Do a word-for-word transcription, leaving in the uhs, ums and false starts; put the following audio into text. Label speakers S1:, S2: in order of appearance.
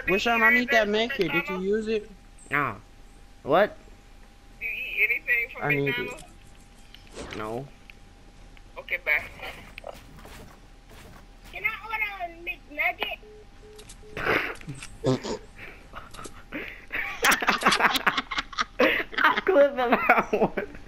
S1: Wisham, I need that med kit. Did you use it?
S2: Nah. What?
S3: Do you eat anything from
S1: I need
S3: McDonald's?
S1: it.
S2: No.
S3: Okay, bye.
S4: Can I order a mcnugget?
S2: I'm clipping that one.